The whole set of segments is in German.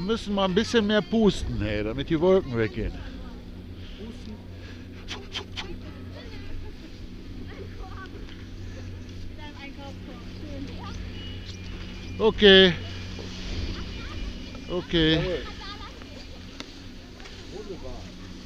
müssen mal ein bisschen mehr pusten, hey, damit die Wolken weggehen. Okay. Okay. Wunderbar.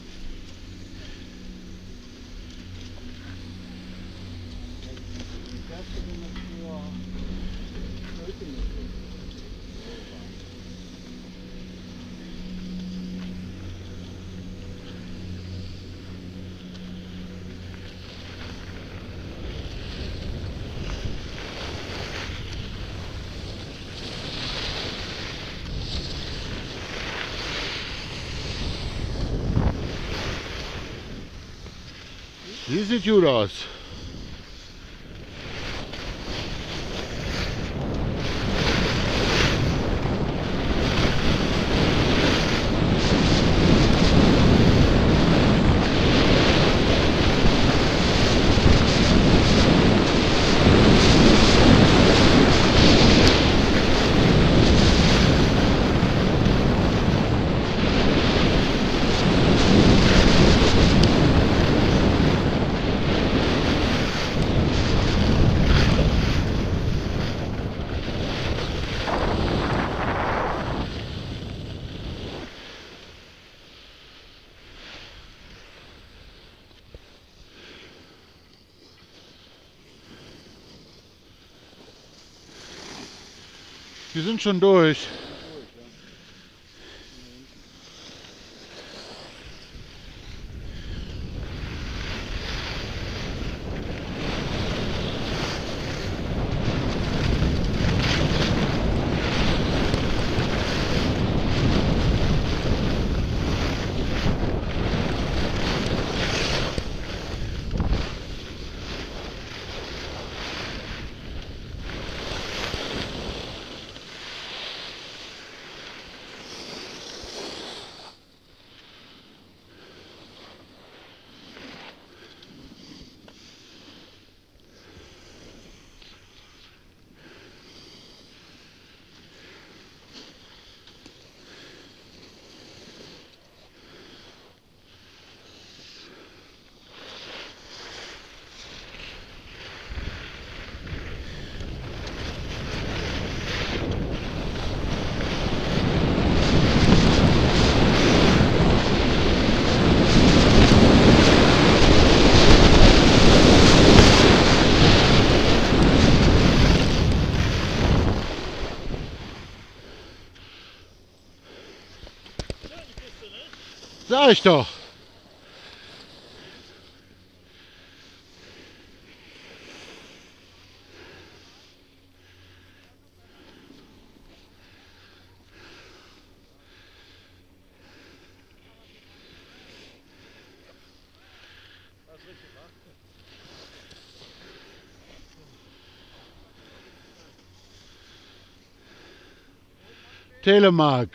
Die sieht gut aus. Wir sind schon durch. Sag ich doch. Telemark.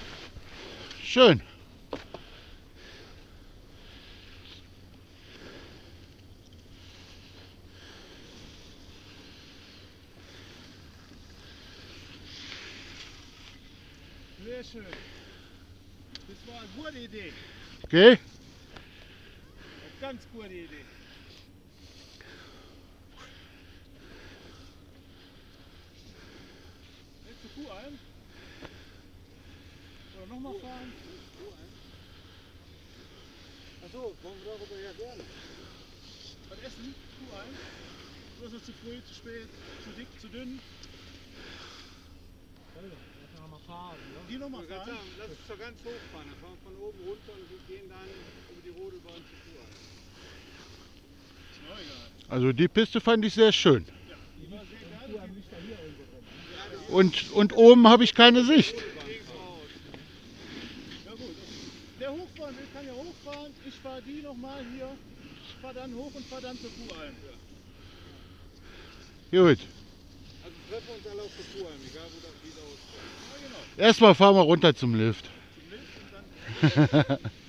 Schön. Sehr schön. Das war eine gute Idee. Okay? Eine ganz gute Idee. Jetzt zur Kuhalm. Oder nochmal fahren. Achso, wollen wir darüber ja gerne. Was essen? Kuhalm. Oder ist es zu früh, zu spät, zu dick, zu dünn? Die nochmal Lass fahren. uns doch ganz hoch fahren, dann fahren wir von oben runter und wir gehen dann über die Rodelbahn zu Kuh. Ist mir auch egal. Also die Piste fand ich sehr schön. Ja, die war sehr geil. Und oben habe ich keine Sicht. Ja gut. Wer hochfahren will, kann ja hochfahren. Ich fahre die nochmal hier. Ich fahre dann hoch und fahre dann zur Kuhalm. Gut. Also treffen wir uns alle auf der Kuh, egal wo das wieder auskommt. Ja, genau. Erstmal fahren wir runter zum Lift. Zum Lift und dann.